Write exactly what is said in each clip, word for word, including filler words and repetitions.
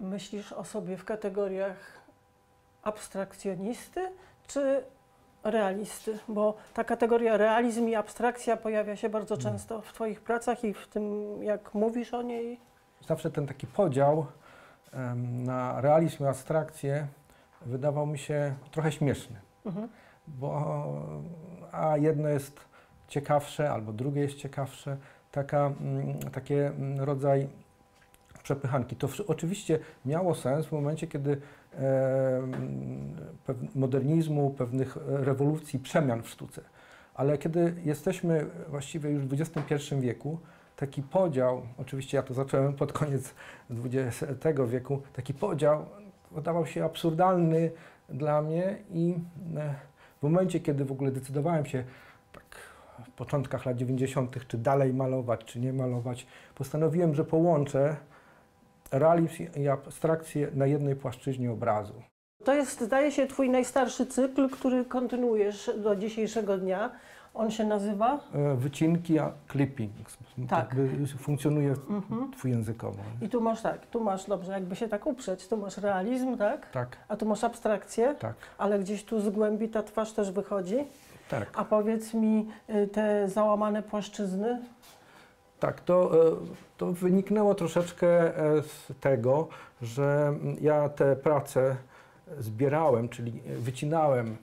myślisz o sobie w kategoriach abstrakcjonisty czy realisty? Bo ta kategoria realizm i abstrakcja pojawia się bardzo często w Twoich pracach i w tym, jak mówisz o niej. Zawsze ten taki podział um, na realizm i abstrakcję wydawał mi się trochę śmieszny. Mhm. Bo a jedno jest ciekawsze, albo drugie jest ciekawsze. Taka, m, takie m, rodzaj przepychanki. To w, oczywiście miało sens w momencie, kiedy e, pew, modernizmu, pewnych rewolucji, przemian w sztuce. Ale kiedy jesteśmy właściwie już w dwudziestym pierwszym wieku, taki podział, oczywiście ja to zacząłem pod koniec dwudziestego wieku, taki podział wydawał się absurdalny dla mnie i e, w momencie, kiedy w ogóle decydowałem się tak w początkach lat dziewięćdziesiątych, czy dalej malować, czy nie malować, postanowiłem, że połączę realizm i abstrakcję na jednej płaszczyźnie obrazu. To jest, zdaje się, Twój najstarszy cykl, który kontynuujesz do dzisiejszego dnia. On się nazywa? Wycinki, a clipping. Tak. Jakby funkcjonuje mhm. dwujęzykowo. I tu masz tak, tu masz, dobrze, jakby się tak uprzeć, tu masz realizm, tak? Tak. A tu masz abstrakcję? Tak. Ale gdzieś tu z głębi ta twarz też wychodzi? Tak. A powiedz mi, te załamane płaszczyzny? Tak, to, to wyniknęło troszeczkę z tego, że ja te prace zbierałem, czyli wycinałem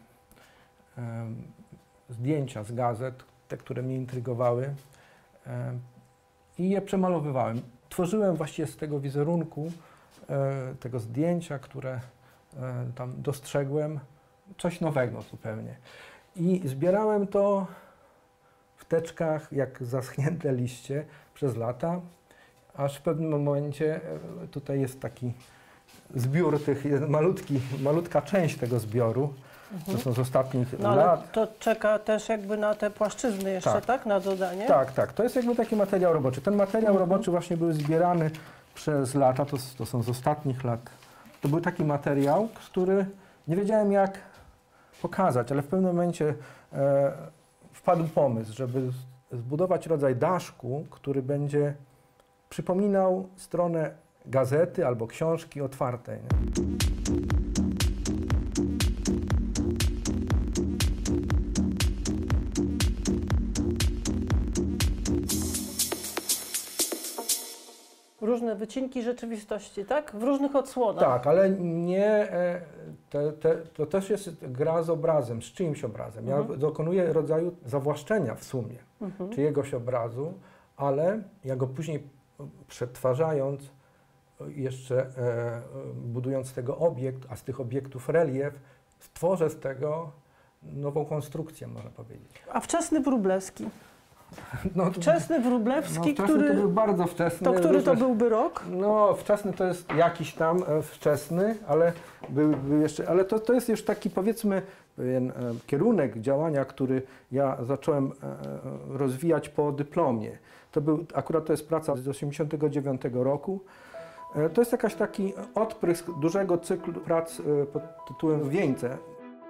zdjęcia z gazet, te, które mnie intrygowały i je przemalowywałem. Tworzyłem właściwie z tego wizerunku, tego zdjęcia, które tam dostrzegłem, coś nowego zupełnie. I zbierałem to w teczkach, jak zaschnięte liście przez lata, aż w pewnym momencie tutaj jest taki zbiór tych, malutki, malutka część tego zbioru, mhm. to są z ostatnich no, lat. Ale to czeka też jakby na te płaszczyzny jeszcze, tak, tak? Na dodanie? Tak, tak. To jest jakby taki materiał roboczy. Ten materiał mhm. roboczy właśnie był zbierany przez lata, to, to są z ostatnich lat. To był taki materiał, który nie wiedziałem jak pokazać, ale w pewnym momencie e, wpadł pomysł, żeby zbudować rodzaj daszku, który będzie przypominał stronę gazety albo książki otwartej. Nie? Różne wycinki rzeczywistości, tak? W różnych odsłonach. Tak, ale nie, te, te, to też jest gra z obrazem, z czyimś obrazem. Ja mhm. dokonuję rodzaju zawłaszczenia w sumie mhm. czyjegoś obrazu, ale ja go później przetwarzając, jeszcze e, budując z tego obiekt, a z tych obiektów relief, stworzę z tego nową konstrukcję, można powiedzieć. A wczesny Wróblewski? No, wczesny Wróblewski, no, który... to był bardzo wczesny. To który to byłby rok? No, wczesny to jest jakiś tam e, wczesny, ale był, był jeszcze, ale to, to jest już taki, powiedzmy, pewien e, kierunek działania, który ja zacząłem e, rozwijać po dyplomie. To był, akurat to jest praca z osiemdziesiątego dziewiątego roku. E, to jest jakaś taki odprysk dużego cyklu prac e, pod tytułem Wieńce.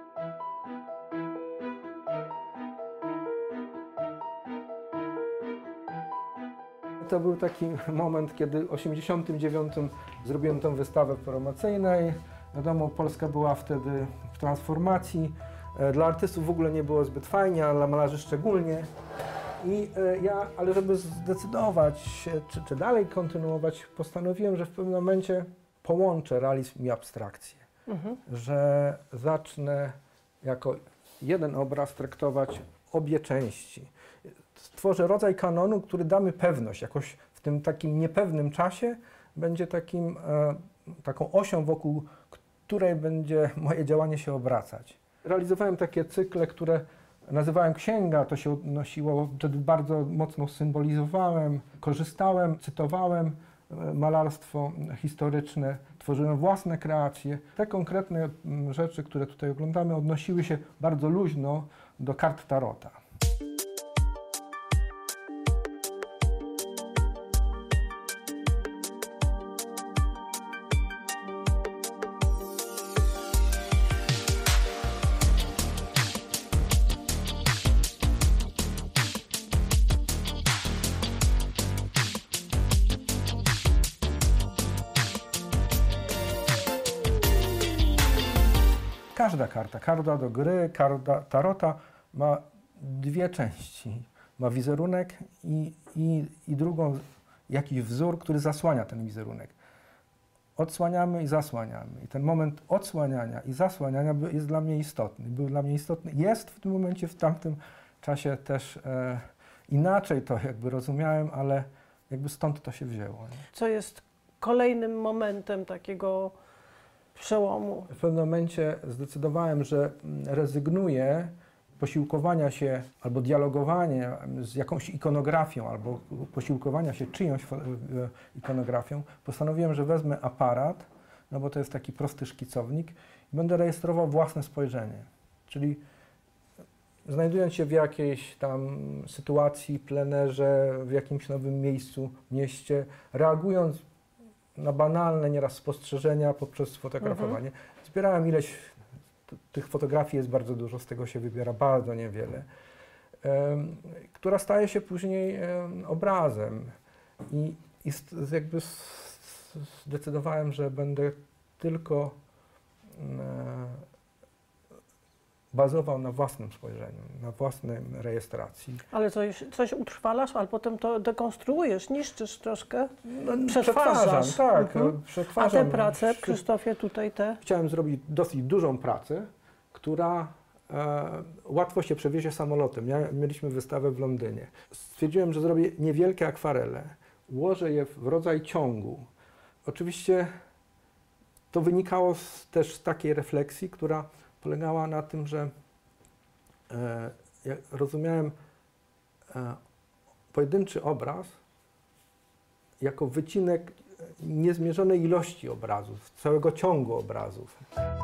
To był taki moment, kiedy w osiemdziesiątym dziewiątym zrobiłem tę wystawę promocyjnej. Wiadomo, Polska była wtedy w transformacji. Dla artystów w ogóle nie było zbyt fajnie, a dla malarzy szczególnie. I ja, ale żeby zdecydować się, czy, czy dalej kontynuować, postanowiłem, że w pewnym momencie połączę realizm i abstrakcję. Mhm. Że zacznę jako jeden obraz traktować obie części. Stworzę rodzaj kanonu, który da mi pewność, jakoś w tym takim niepewnym czasie będzie takim, e, taką osią, wokół której będzie moje działanie się obracać. Realizowałem takie cykle, które nazywałem księga, to się odnosiło, wtedy bardzo mocno symbolizowałem, korzystałem, cytowałem e, malarstwo historyczne, tworzyłem własne kreacje. Te konkretne m, rzeczy, które tutaj oglądamy, odnosiły się bardzo luźno do kart tarota. każda karta, karta do gry, karta tarota ma dwie części. Ma wizerunek i, i, i drugą, jakiś wzór, który zasłania ten wizerunek. Odsłaniamy i zasłaniamy. I ten moment odsłaniania i zasłaniania jest dla mnie istotny. Był dla mnie istotny. Jest w tym momencie, w tamtym czasie też e, inaczej to jakby rozumiałem, ale jakby stąd to się wzięło. Nie? Co jest kolejnym momentem takiego przełomu? W pewnym momencie zdecydowałem, że rezygnuję posiłkowania się albo dialogowania z jakąś ikonografią, albo posiłkowania się czyjąś ikonografią. Postanowiłem, że wezmę aparat, no bo to jest taki prosty szkicownik i będę rejestrował własne spojrzenie. Czyli znajdując się w jakiejś tam sytuacji, plenerze, w jakimś nowym miejscu, mieście, reagując na banalne nieraz spostrzeżenia poprzez fotografowanie, mhm. zbierałem ileś, tych fotografii jest bardzo dużo, z tego się wybiera bardzo niewiele, um, która staje się później um, obrazem i, i jakby zdecydowałem, że będę tylko um, bazował na własnym spojrzeniu, na własnej rejestracji. Ale coś, coś utrwalasz, ale potem to dekonstruujesz, niszczysz troszkę, no, przetwarzasz. Tak, mhm. przetwarzam. A te prace, Krzysztofie, tutaj te? Chciałem zrobić dosyć dużą pracę, która e, łatwo się przewiezie samolotem. Ja, mieliśmy wystawę w Londynie. Stwierdziłem, że zrobię niewielkie akwarele, ułożę je w rodzaj ciągu. Oczywiście to wynikało z, też z takiej refleksji, która polegała na tym, że e, ja rozumiałem e, pojedynczy obraz jako wycinek niezmierzonej ilości obrazów, całego ciągu obrazów.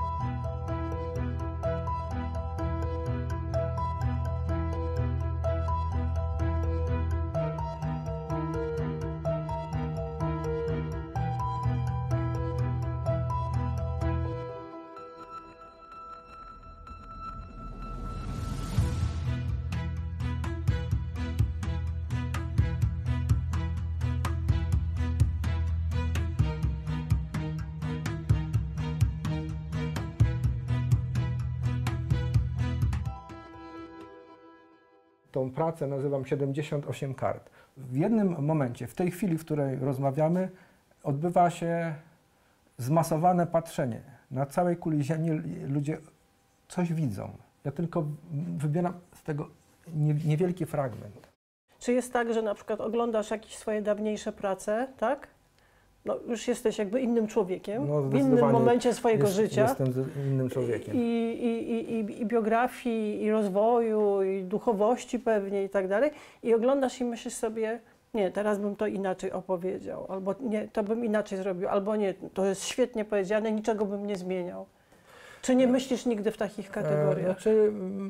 Tą pracę nazywam siedemdziesiąt osiem kart. W jednym momencie, w tej chwili, w której rozmawiamy, odbywa się zmasowane patrzenie. Na całej kuli ziemi ludzie coś widzą. Ja tylko wybieram z tego niewielki fragment. Czy jest tak, że na przykład oglądasz jakieś swoje dawniejsze prace, tak? No, już jesteś jakby innym człowiekiem, no, w innym momencie swojego jest, życia. Jestem innym człowiekiem. I, i, i, i biografii, i rozwoju, i duchowości pewnie i tak dalej. I oglądasz i myślisz sobie, nie, teraz bym to inaczej opowiedział, albo nie, to bym inaczej zrobił, albo nie, to jest świetnie powiedziane, niczego bym nie zmieniał. Czy nie myślisz nigdy w takich kategoriach? Znaczy,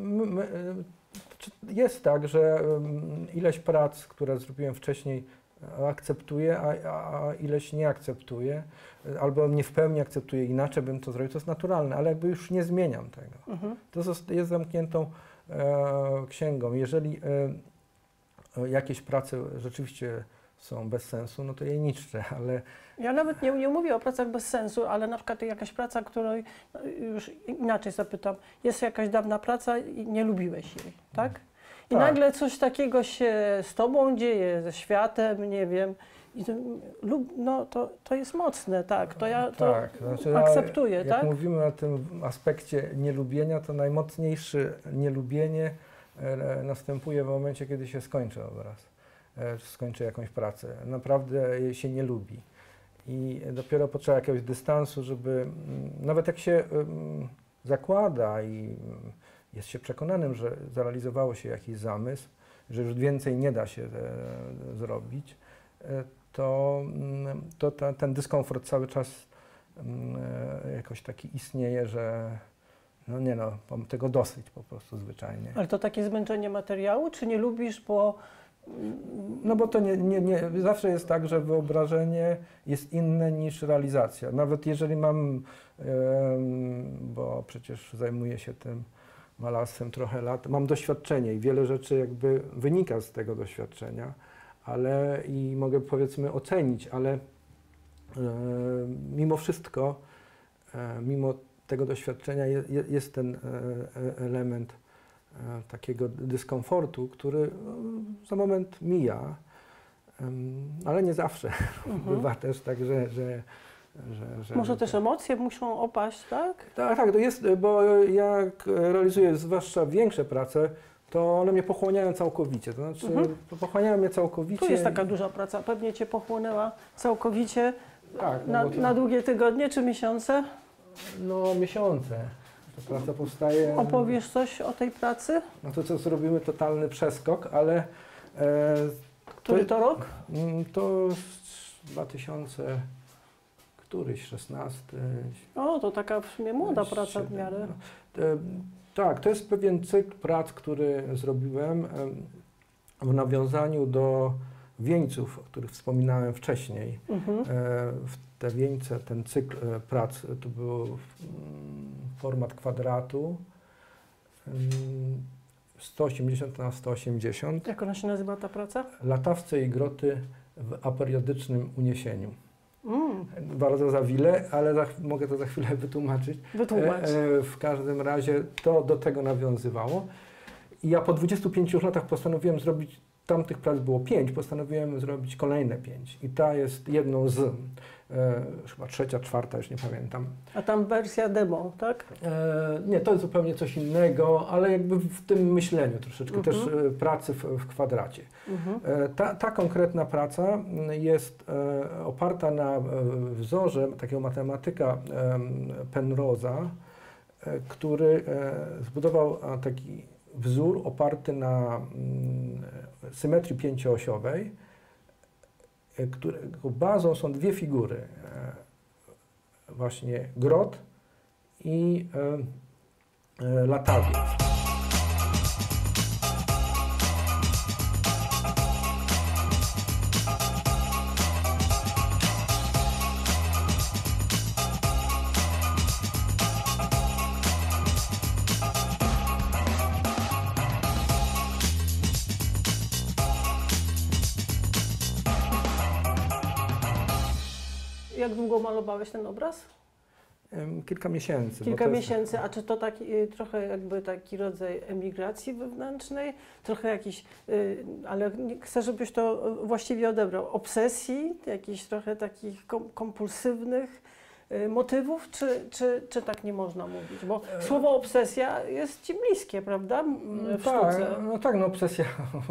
jest tak, że ileś prac, które zrobiłem wcześniej, akceptuję, a, a ileś nie akceptuję, albo nie w pełni akceptuję, inaczej bym to zrobił, to jest naturalne, ale jakby już nie zmieniam tego. Mhm. To jest zamkniętą e, księgą. Jeżeli e, jakieś prace rzeczywiście są bez sensu, no to je niszczę, ale... Ja nawet nie, nie mówię o pracach bez sensu, ale na przykład jakaś praca, której, już inaczej zapytam, jest jakaś dawna praca i nie lubiłeś jej, tak? I tak. Nagle coś takiego się z tobą dzieje, ze światem, nie wiem, i to, no, to, to jest mocne, tak, to ja to tak, znaczy, akceptuję, jak tak? Jak mówimy o tym aspekcie nielubienia, to najmocniejsze nielubienie e, następuje w momencie, kiedy się skończy obraz, e, skończy jakąś pracę. Naprawdę się nie lubi i dopiero potrzeba jakiegoś dystansu, żeby, nawet jak się um, zakłada i jest się przekonanym, że zrealizowało się jakiś zamysł, że już więcej nie da się e, zrobić, e, to, to ta, ten dyskomfort cały czas e, jakoś taki istnieje, że no nie no, mam tego dosyć po prostu zwyczajnie. Ale to takie zmęczenie materiału, czy nie lubisz, bo... No bo to nie, nie, nie, zawsze jest tak, że wyobrażenie jest inne niż realizacja. Nawet jeżeli mam, e, bo przecież zajmuję się tym malarstwem trochę lat, mam doświadczenie i wiele rzeczy jakby wynika z tego doświadczenia, ale i mogę powiedzmy ocenić, ale e, mimo wszystko, e, mimo tego doświadczenia je, je, jest ten element takiego dyskomfortu, który za moment mija, ale nie zawsze. Mhm. Bywa też tak, że... że Że, że, Może też emocje muszą opaść, tak? Tak, tak, to jest, bo jak realizuję zwłaszcza większe prace, to one mnie pochłaniają całkowicie. To znaczy, mhm. pochłaniają mnie całkowicie. Tu jest taka duża praca, pewnie Cię pochłonęła całkowicie tak, no na, to, na długie tygodnie czy miesiące? No, miesiące. Ta praca powstaje. Opowiesz coś o tej pracy? No to co zrobimy, totalny przeskok, ale... E, Który to, to rok? To dwa tysiące... Któryś, szesnasty. O, to taka w sumie młoda praca w miarę. No. E, tak, to jest pewien cykl prac, który zrobiłem e, w nawiązaniu do wieńców, o których wspominałem wcześniej. Mhm. E, w te wieńce, ten cykl e, prac, to był mm, format kwadratu, mm, sto osiemdziesiąt na sto osiemdziesiąt. Jak ona się nazywa, ta praca? Latawce i groty w aperiodycznym uniesieniu. Mm. Bardzo za wiele, ale za, mogę to za chwilę wytłumaczyć. Wytłumacz. E, e, w każdym razie to do tego nawiązywało. I ja po dwudziestu pięciu latach postanowiłem zrobić, tamtych prac było pięć, postanowiłem zrobić kolejne pięć. I ta jest jedną z, e, chyba trzecia, czwarta, już nie pamiętam. A tam wersja demo, tak? E, nie, to jest zupełnie coś innego, ale jakby w tym myśleniu troszeczkę, mhm. też e, pracy w, w kwadracie. Mhm. E, ta, ta konkretna praca jest e, oparta na e, wzorze takiego matematyka e, Penrose'a, e, który e, zbudował a, taki wzór oparty na mm, symetrii pięcioosiowej, e, którego bazą są dwie figury. E, właśnie grot i e, e, latawiec. Jak długo malowałeś ten obraz? Kilka miesięcy. Kilka miesięcy, a czy to taki, trochę jakby taki rodzaj emigracji wewnętrznej, trochę jakiś, y, ale chcę, żebyś to właściwie odebrał, obsesji, jakichś trochę takich kom, kompulsywnych y, motywów, czy, czy, czy tak nie można mówić? Bo słowo obsesja jest Ci bliskie, prawda, w tak, sztuce. No tak, no obsesja.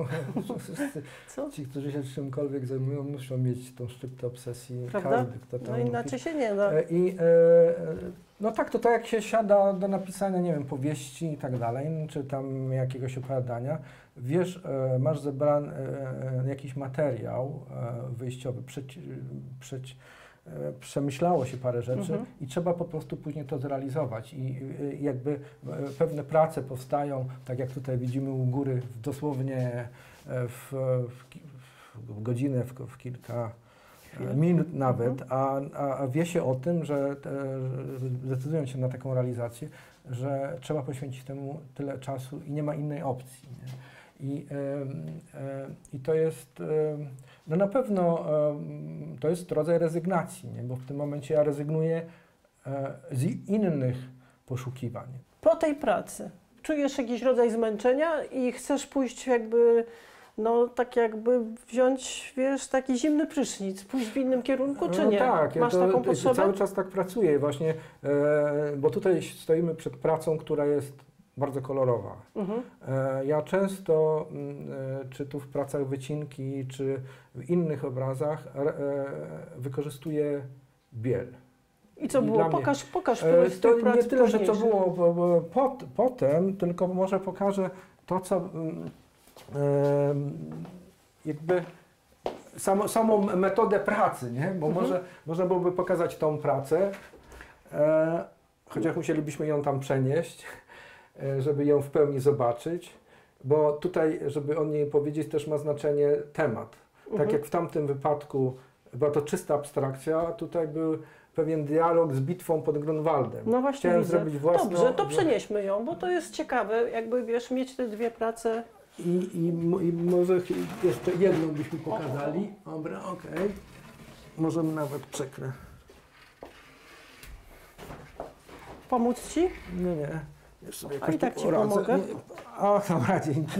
Co? Ci, którzy się czymkolwiek zajmują, muszą mieć tą szczyptę obsesji. Prawda? Każdy, kto tam... No inaczej się nie da. I, e, no tak, to tak jak się siada do napisania, nie wiem, powieści i tak dalej, czy tam jakiegoś opowiadania, wiesz, e, masz zebrany e, jakiś materiał e, wyjściowy, przeci, przeci, e, przemyślało się parę rzeczy mhm. i trzeba po prostu później to zrealizować. I, i jakby e, pewne prace powstają, tak jak tutaj widzimy u góry, w dosłownie w, w, w godzinę, w, w kilka minut nawet, a, a, a wie się o tym, że te, decydując się na taką realizację, że trzeba poświęcić temu tyle czasu i nie ma innej opcji. Nie? I, e, e, I to jest, e, no na pewno e, to jest rodzaj rezygnacji, nie? Bo w tym momencie ja rezygnuję e, z innych poszukiwań. Po tej pracy czujesz jakiś rodzaj zmęczenia i chcesz pójść jakby, no tak jakby wziąć, wiesz, taki zimny prysznic, pójść w innym kierunku, czy no nie? Tak, Masz ja to, taką potrzebę? cały czas tak pracuję właśnie, e, bo tutaj stoimy przed pracą, która jest bardzo kolorowa. Mhm. E, ja często, e, czy tu w pracach wycinki, czy w innych obrazach e, wykorzystuję biel. I co I było? Pokaż, pokaż któryś z To tych prac nie tyle, że co późniejszych. było pot, potem, tylko może pokażę to, co e, jakby samo, samą metodę pracy, nie? Bo mhm. może, można byłoby pokazać tą pracę, e, chociaż musielibyśmy ją tam przenieść, e, żeby ją w pełni zobaczyć, bo tutaj, żeby o niej powiedzieć, też ma znaczenie temat. Mhm. Tak jak w tamtym wypadku była to czysta abstrakcja, a tutaj był pewien dialog z bitwą pod Grunwaldem. No właśnie Chciałem widzę. zrobić własną... Dobrze, to przenieśmy ją, bo to jest ciekawe, jakby wiesz, mieć te dwie prace. I, i, i może jeszcze jedną byśmy pokazali. Dobra, okej. Okay. Możemy nawet przekrę. Pomóc ci? Nie, nie. Już sobie A jakoś i tak tu ci poradzę. pomogę. Nie. O, dobra, dzięki.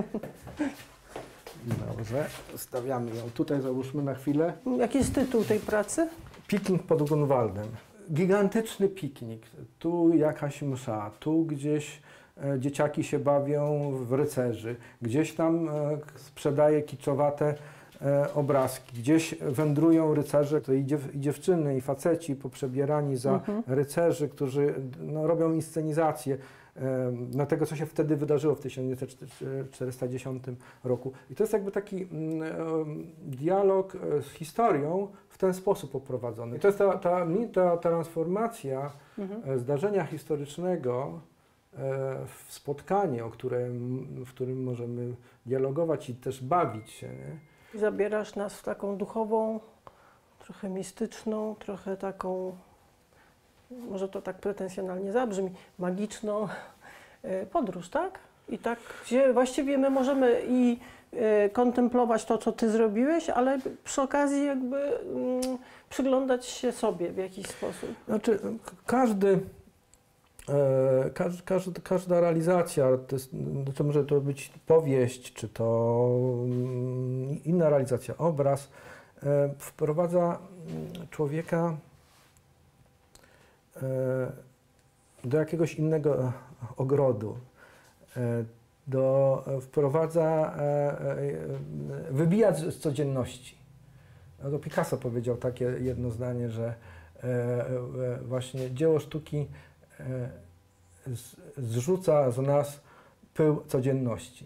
Dobrze, stawiamy ją tutaj, załóżmy na chwilę. Jaki jest tytuł tej pracy? Piknik pod Grunwaldem. Gigantyczny piknik. Tu jakaś msza, tu gdzieś e, dzieciaki się bawią w rycerzy, gdzieś tam e, sprzedaje kiczowate e, obrazki, gdzieś wędrują rycerze, to i, dziew, i dziewczyny, i faceci poprzebierani za Mhm. rycerzy, którzy no, robią inscenizację e, na tego, co się wtedy wydarzyło w tysiąc czterysta dziesiątym roku. I to jest jakby taki mm, e, dialog e, z historią w ten sposób poprowadzony. I to jest ta, ta, ta transformacja Mhm. e, zdarzenia historycznego e, w spotkanie, o którym, w którym możemy dialogować i też bawić się. Nie? Zabierasz nas w taką duchową, trochę mistyczną, trochę taką, może to tak pretensjonalnie zabrzmi, magiczną e, podróż, tak? I tak, gdzie właściwie my możemy i e, kontemplować to, co ty zrobiłeś, ale przy okazji jakby mm, przyglądać się sobie w jakiś sposób. Znaczy, k- każdy, e, każ, każd, każda realizacja, to jest, to może to być powieść, czy to mm, inna realizacja, obraz, e, wprowadza mm, człowieka e, do jakiegoś innego ogrodu. E, do, wprowadza, e, e, wybija z, z codzienności. No to Picasso powiedział takie jedno zdanie, że e, e, właśnie dzieło sztuki e, z, zrzuca z nas pył codzienności.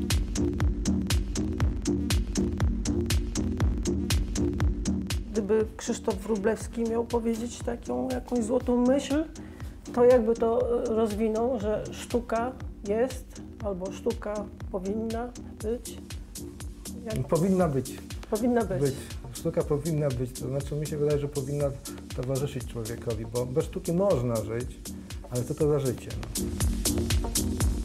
Gdyby Krzysztof Wróblewski miał powiedzieć taką jakąś złotą myśl, to jakby to e, rozwinął, że sztuka jest albo sztuka powinna być. Jak Powinna być, powinna być. być. Sztuka powinna być, to znaczy mi się wydaje, że powinna towarzyszyć człowiekowi, bo bez sztuki można żyć, ale co to za życie? No?